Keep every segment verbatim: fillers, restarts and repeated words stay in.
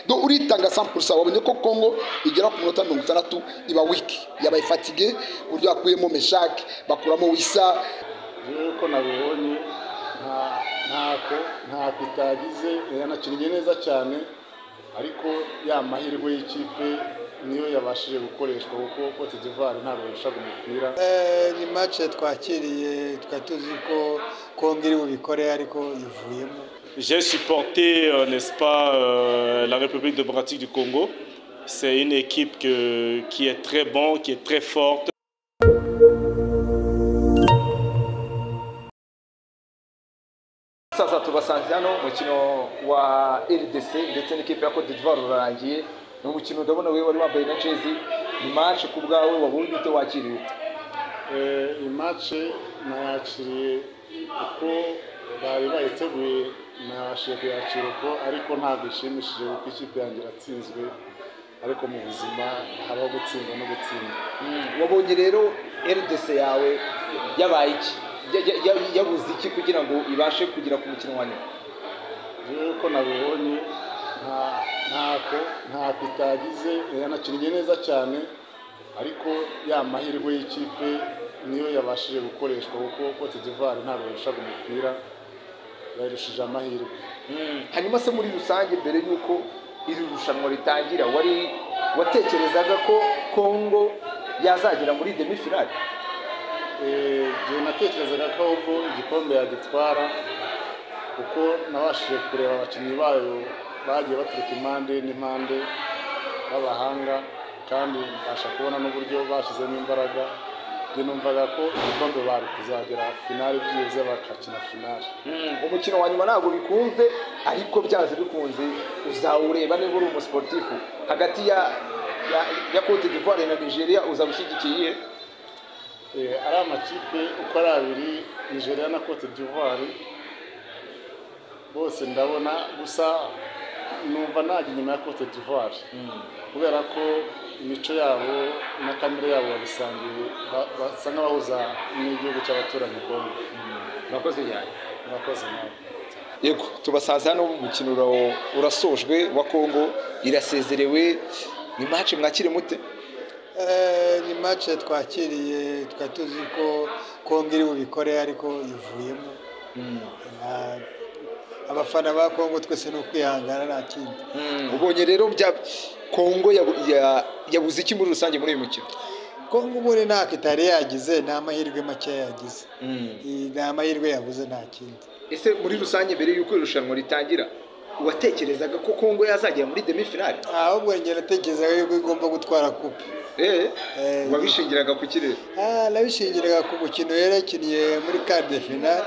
do uritanga cent pour cent wabonye ko Congo igera ku minota mirongo itandatu iba wiki yabaye fatigue buryo akuyemo Meshak bakuramo Wisa ko nabibonye nta ntako nta kitagize yanakinnye neza cyane ariko ya mahirwe y'ikipe niyo yabashije gukoreshwa kuko Cote d'Ivoire ntabwo yashaka umupira. Eh ni match twakiriye twatuzi ko Congo iri bubikore ariko ivuyemo. J'ai supporté, euh, n'est-ce pas, euh, la République démocratique du Congo. C'est une équipe que, qui est très bonne, qui est très forte. Sasa tubasanze hano mukino wa R D C ndetse n'ikipe ya Cote d'Ivoire urarangiye. Ni umukino ndabona wewe wari wambaye na jezi. Ni match ku bwawe wabonye ute wakiriye? Eh iyi match nayakiriye uko bari bayiteguye nabashije kuyakira uko ariko ntabwo ishimishije kuko ikipe yanjye iratsinzwe ariko mu buzima habaho gutsinda no gutsinda. Wabonye rero R D C yawe yabaye iki? Yabuze iki kugira ngo ibashe kugira ku mukino wa nyuma? Ko nabibonye nta ntako nta kitagize yanakinnye neza cyane ariko ya mahirwe y'ikipe niyo yabashije gukoreshwa kuko Cote d'Ivoire ntabwo yashaka umupira yarushije amahirwe. Hanyuma se muri rusange mbere yuko iri rushanwa ritangira wari watekerezaga ko Congo yazagera muri demi finale? Eh je natekerezaga ko ubwo igikombe yagitwara kuko nabashije kureba abakinnyi bayo bagiye baturuka impande n'impande b'abahanga kandi mbasha kubona n'uburyo bashyizemo imbaraga je numvaga ko igikombe bari kuzagera finale byize bakakina finale. Umukino wa nyuma ntabwo bikunze ariko byaze bikunze uzawureba niba uri umusportifu hagati ya ya Cote d'Ivoire na Nigeria uzabushigikiye? Eh ari amakipe uko ari abiri Nigeria na Cote d'Ivoire bose ndabona gusa numva najya inyuma ya Cote d'Ivoire kubera ko imico yabo na kamere yabo babisangiye basa nk'abahuza n'igihugu cy'abaturanyi Congo. Nakoze cyane. Nakoze nawe. Yego tubasanze hano mu mukino urasojwe wa Congo irasezerewe. Ni match mwakire mute? Eh ni match twakiriye twatuzi ko Congo iri bubikore ariko ivuyemo. Abafana ba Congo twese no kwihangana nta kindi. Ubonye rero bya Congo yabuze iki muri rusange muri uyu mukino? Congo muri nta kitari yagize nta mahirwe make yagize. Nta mahirwe yabuze nta kindi. Ese muri rusange mbere yuko irushanwa ritangira watekerezaga ko Congo yazagera muri demi finale? Ahubwo ngera tekerezaga yuko igomba gutwara coupe. Eh wabishingiraga ku kirere? Ah nabishingiraga ku mukino yerekiniye muri quart de finale.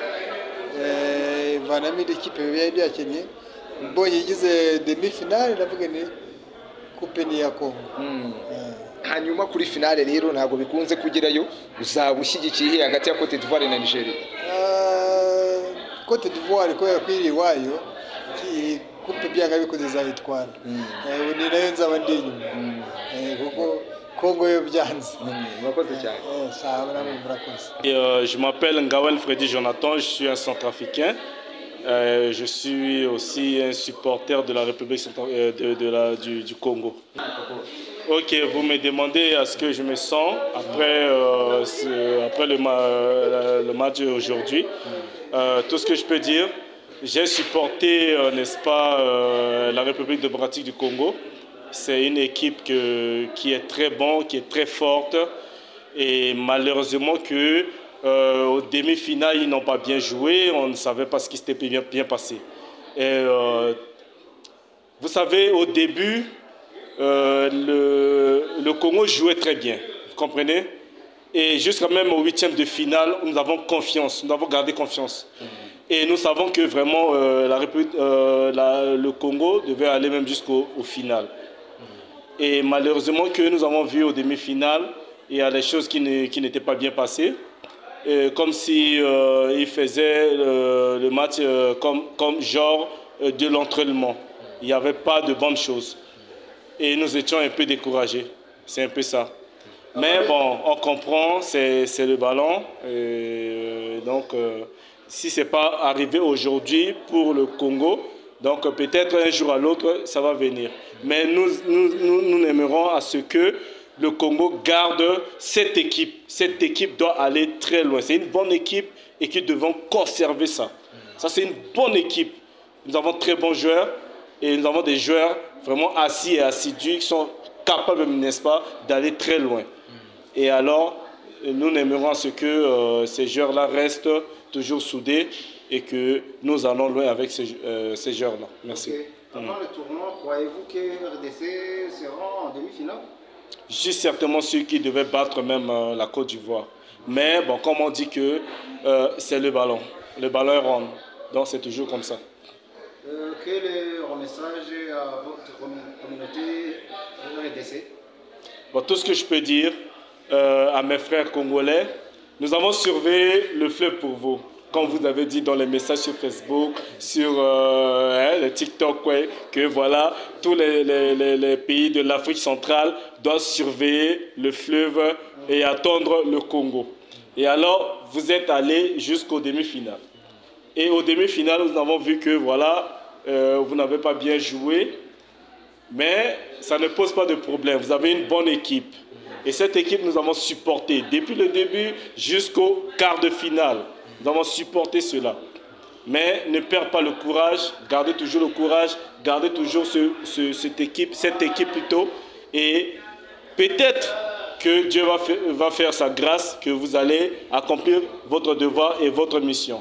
Eh vanami l'équipe yari yakinnye mbonye igize demi finale ndavuga ni coupe ni ya Congo. Hanyuma kuri finale rero ntabwo bikunze kugerayo uzabushyigikiye hagati ya Cote d'Ivoire na Nigeria? Ah Cote d'Ivoire ko yakwiri wayo coupe byanga bikoze zayitwara. Eh ni nayo nzaba ndi inyuma. Eh kuko Congo yo byanze. Mwakoze cyane. Eh sawa na murakoze. Je m'appelle Ngawel Freddy Jonathan, je suis un centrafricain. Euh, je suis aussi un supporter de la République de, de la, du, du Congo. Ok, vous me demandez à ce que je me sens après, euh, ce, après le, ma, le match aujourd'hui. Euh, tout ce que je peux dire, j'ai supporté, euh, n'est-ce pas, euh, la République démocratique du Congo. C'est une équipe que, qui est très bonne, qui est très forte. Et malheureusement que Euh, au demi-finale, ils n'ont pas bien joué, on ne savait pas ce qui s'était bien, bien passé. Et, euh, vous savez, au début, euh, le, le Congo jouait très bien, vous comprenez? Et jusqu'à même au huitième de finale, nous avons confiance, nous avons gardé confiance. Et nous savons que vraiment euh, la République, euh, la, le Congo devait aller même jusqu'au final. Et malheureusement que nous avons vu au demi-finale, il y a des choses qui n'étaient pas bien passées. Euh, comme si euh, il faisait euh, le match euh, comme, comme genre euh, de l'entraînement. Il n'y avait pas de bonnes choses. Et nous étions un peu découragés. C'est un peu ça. Mais bon, on comprend, c'est le ballon. Et, donc, euh, si ce n'est pas arrivé aujourd'hui pour le Congo, Donc peut-être un jour à l'autre, ça va venir. Mais nous, nous, nous, nous aimerons à ce que le Congo garde cette équipe. Cette équipe doit aller très loin. C'est une bonne équipe et qu'ils devons conserver ça. Ça, c'est une bonne équipe. Nous avons très bons joueurs et nous avons des joueurs vraiment assis et assidus qui sont capables, n'est-ce pas, d'aller très loin. Et alors, nous aimerons à ce que euh, ces joueurs-là restent toujours soudés et que nous allons loin avec ces, euh, ces joueurs-là. Merci. Okay. Avant mmh. le tournoi, croyez-vous que R D C sera en demi-finale? Je suis certainement sûr qu'ils devaient battre même euh, la Côte d'Ivoire. Mais bon, comme on dit que euh, c'est le ballon. Le ballon est rond. Donc c'est toujours comme ça. Euh, quel est le message à votre communauté R D C? Bon, tout ce que je peux dire euh, à mes frères congolais, nous avons surveillé le fleuve pour vous. Comme vous avez dit dans les messages sur Facebook, sur euh, hein, le TikTok, ouais, que voilà, tous les, les, les, les pays de l'Afrique centrale doivent surveiller le fleuve et attendre le Congo. Et alors, vous êtes allés jusqu'aux demi-finales. Et aux demi-finales, nous avons vu que voilà, euh, vous n'avez pas bien joué, mais ça ne pose pas de problème. Vous avez une bonne équipe. Et cette équipe, nous avons supporté depuis le début jusqu'au quart de finale. Nous avons supporté cela. Mais ne perdez pas le courage, gardez toujours le courage, gardez toujours ce, ce, cette équipe, cette équipe plutôt. Et peut-être que Dieu va, fa- va faire sa grâce, que vous allez accomplir votre devoir et votre mission.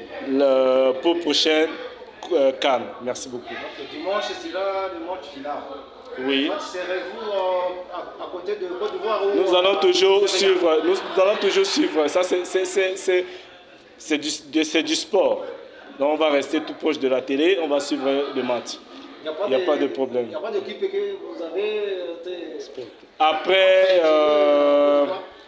Le, pour le prochain euh, CAN. Merci beaucoup. Donc, dimanche, c'est là le match final. Oui. Serez-vous euh, à, à côté de Côte d'Ivoire ou Nous allons à, toujours à, suivre. Nous, nous allons toujours suivre. Ça, c'est, c'est, c'est, c'est, c'est, du, c'est du sport. Donc, on va rester tout proche de la télé. On va suivre le match. Il n'y a, a pas de problème. Il n'y a pas d'équipe que vous avez. Euh, après, euh,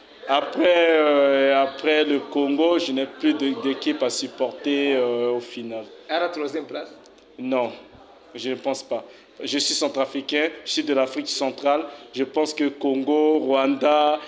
après, euh, après le Congo, je n'ai plus de, d'équipe à supporter euh, au final. À la troisième place? Non, je ne pense pas. Je suis centrafricain, je suis de l'Afrique centrale. Je pense que Congo, Rwanda,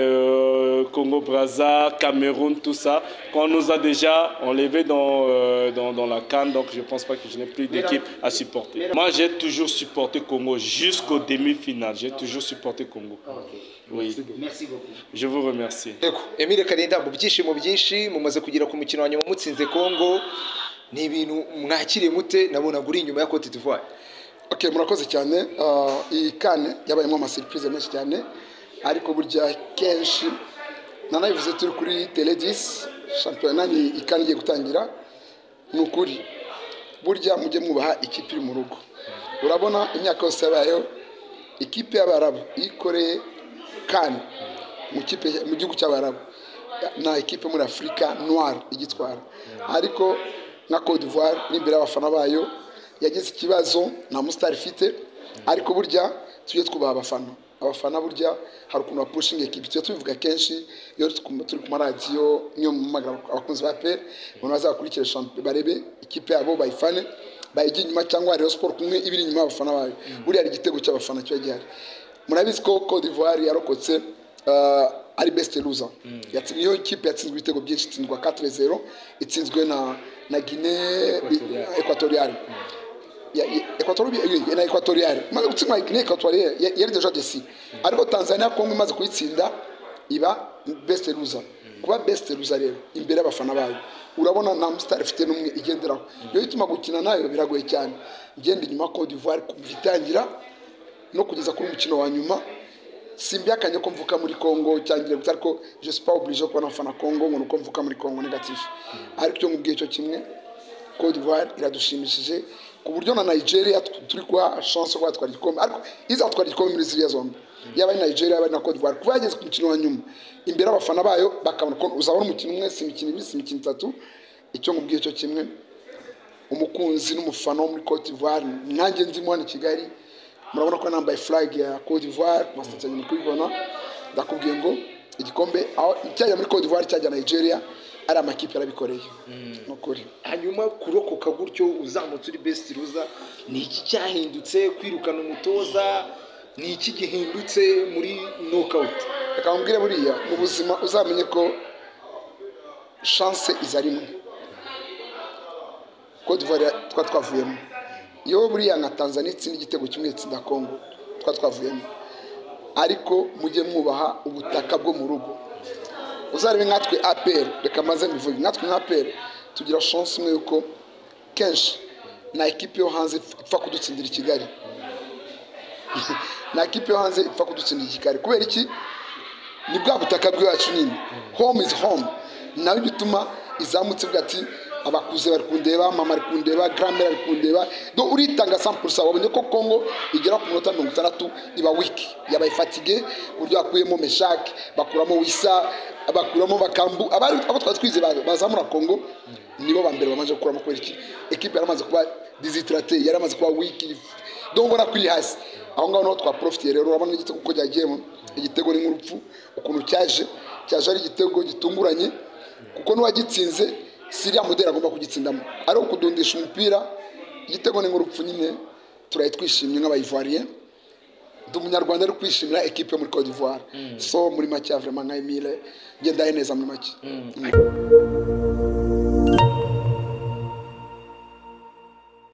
euh, Congo-Brazza, Cameroun, tout ça, qu'on nous a déjà enlevés dans, euh, dans, dans la CAN, donc je ne pense pas que je n'ai plus d'équipe à supporter. Moi, j'ai toujours supporté Congo jusqu'aux demi-finales. J'ai toujours supporté Congo. Oui. Merci beaucoup. Je vous remercie. Emile Kalinda, mu byishimo byinshi mumaze kugera ku mukino wa nyuma mutsinze Congo. Ni ibintu mwakiriye mute nabonaga uri inyuma ya Côte d'Ivoire? Okay, murakoze cyane. Iyi kane yabayemo ama surprise menshi cyane, ariko burya kenshi nanabivuze turi kuri Tele dix championnat ni ikane igiye gutangira. Nukuri burya mujye mwubaha ikipe iri mu rugo. Urabona imyaka yose yabayeho ikipe y'Abarabu ikoreye kane mu kipe mu gihugu cy'Abarabu na ikipe muri Afrika noire igitwara, ariko nka Côte d'Ivoire n'imbere y'abafana bayo yagize ikibazo nta musitari ifite, ariko burya tujye twubaha abafana. Abafana burya hari ukuntu bapushinga ekipi, tujye tubivuga kenshi iyo turi ku maradiyo, niyo mpamagara abakunzi ba P R abantu bazakurikira champion barebe ikipe yabo bayifane, bayijya inyuma, cyangwa Rayon Sport kumwe ibiri inyuma y'abafana bayo. Buriya ari igitego cy'abafana kiba gihari. Murabizi ko Côte d'Ivoire yarokotse uh, ari best loser. Mm. Yatsinzwe iyo kipe yatsinzwe ibitego byinshi, itsindwa quatre zero, itsinzwe na na Guinée Equatoriale. Mm. Ya Equatoriale na Equatoriale. Maze gutsindwa Guinée Equatoriale yari deja desi. Mm. Ariko Tanzania Congo imaze kuyitsinda iba best loser. Mm. Kuba best loser rero imbere y'abafana bayo, urabona nta mustar ifite n'umwe igenderaho. Yo ituma gukina nayo biragoye cyane. Ngende inyuma Côte d'Ivoire kubitangira no kugeza kuri umukino wa nyuma. Simbyakanye ko mvuka muri Congo cyangire gutari ko je suis pas obligé ko nafana Congo ngo nuko mvuka muri Congo negatif. Ariko cyo mubwiye cyo kimwe Côte d'Ivoire iradushimishije ku buryo na Nigeria turi kwa chance ko twari igikombe, ariko iza twari igikombe muri ziriya zombi. Yaba Nigeria yaba na Côte d'Ivoire kuva yageze ku mukino wa nyuma imbere abafana bayo bakabona ko uzabona umukino umwe si imikino ibiri si imikino itatu. Icyo mubwiye cyo kimwe umukunzi n'umufana wo muri Côte d'Ivoire nanjye ndimo hano i Kigali, murabona ko nambaye flag ya Côte d'Ivoire masitse ni kubibona. Ndakubwiye ngo igikombe aho cyajya muri Côte d'Ivoire cyajya Nigeria ari amakipe arabikoreye. Nokuri hanyuma kurokoka gutyo uzamutse uri best loser, ni iki cyahindutse kwirukana umutoza, ni iki gihindutse muri knockout? Reka mbwire buriya mu buzima uzamenye ko chance izarimwe. Côte d'Ivoire twa twavuyemo iyo buriya na Tanzania itsinda igitego kimwe itsinda Congo twa twavuyemo ariko mujye mwubaha ubutaka bwo mu rugo uzarebe nkatwe A P R reka maze mbivuge nkatwe nka A P R tugira chance imwe yuko kenshi na equipe yo hanze ipfa kudutsindira i Kigali na equipe yo hanze ipfa kudutsindira i Kigali kubera iki ni bwa butaka bwacu nyine home is home nawe bituma izamutse bwa ati abakuze bari kundeba mama ari kundeba grand-mère ari kundeba do uritanga cent pour cent wabonye ko Congo igera ku minota mirongo itandatu iba weak yabaye fatigue buryo akuyemo Meshak bakuramo Wisa bakuramo Bakambu abari abo twatwize bazamura Congo nibo bambere bamaje kuramo kwera iki equipe yaramaze kuba déshydraté yaramaze kuba weak donc ona kuri hasi aho ngaho no twa profiter rero urabona igitego ko cyagiyemo igitego ni nk'urupfu ukuntu cyaje cyaje ari igitego gitunguranye kuko n'uwagitsinze Siria Mudera agomba kugitsindamo ari ukudundisha umupira igitego ni nk'urupfu nyine turayitwishimye nk'abayivoirien ndi umunyarwanda ari kwishimira equipe muri Côte d'Ivoire so muri make vraiment nka Emile ngenda neza muri make